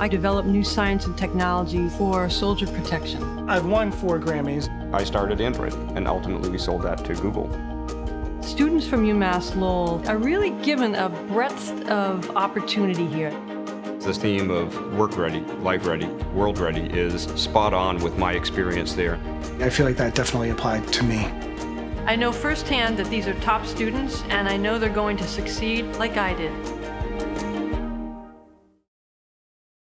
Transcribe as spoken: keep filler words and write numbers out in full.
I develop new science and technology for soldier protection. I've won four Grammys. I started Android, and ultimately we sold that to Google. Students from UMass Lowell are really given a breadth of opportunity here. This theme of work ready, life ready, world ready is spot on with my experience there. I feel like that definitely applied to me. I know firsthand that these are top students, and I know they're going to succeed like I did.